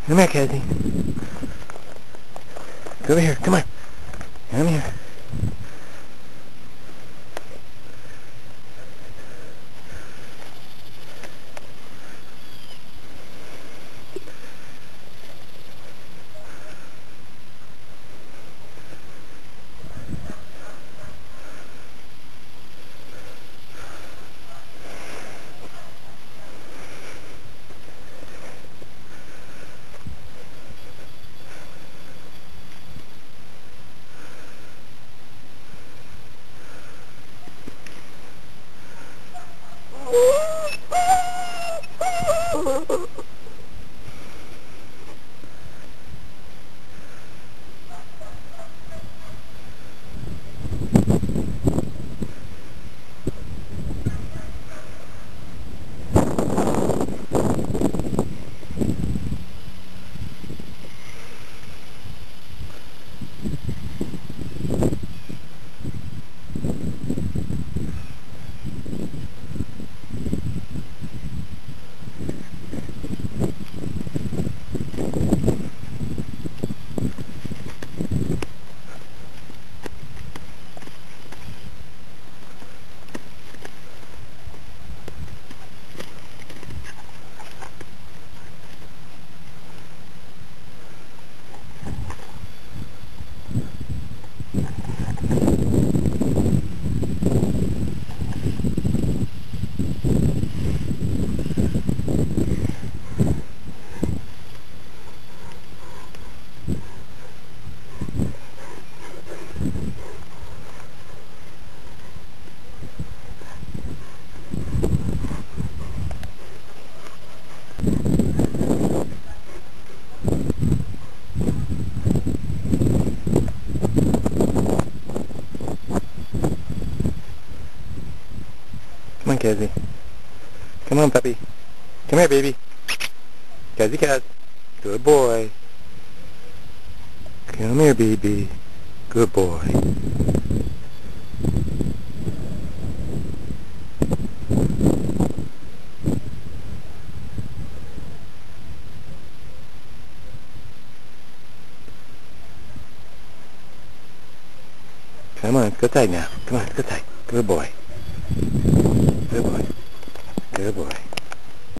Come here, Kazzy. Come over here. Come on. Come here. Come on, Kazzy. Come on, puppy. Come here, baby. Kazzy, Kaz. Good boy. Come here, baby. Good boy. Come on, let's go tight now. Come on, let's go tight. Good boy. Good boy. Good boy.